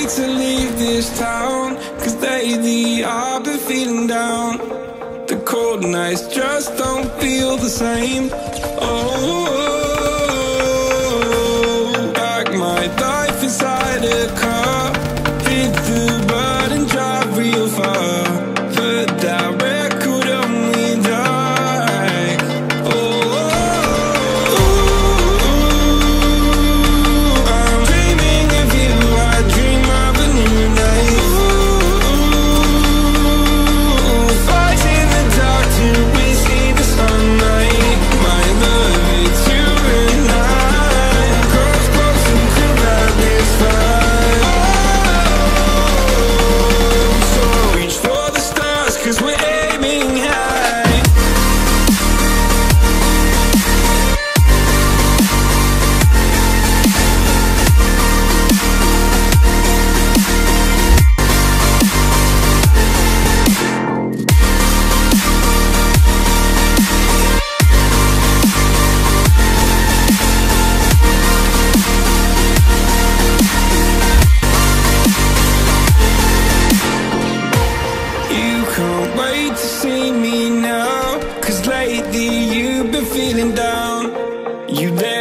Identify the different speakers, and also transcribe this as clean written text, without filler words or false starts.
Speaker 1: wait to leave this town, 'cause lately I've been feeling down. The cold nights just don't feel the same. Oh, like my life inside a car, hit the button, drive real far, put that record on me like. Oh, I'm dreaming of you, I dream of a new night. Fight in the dark till we see the sunlight. My love, it's you and I. Close, close and cool like this fire. So reach for the stars, 'cause we're aiming high. You can't wait to see me now, 'cause lately you've been feeling down. You there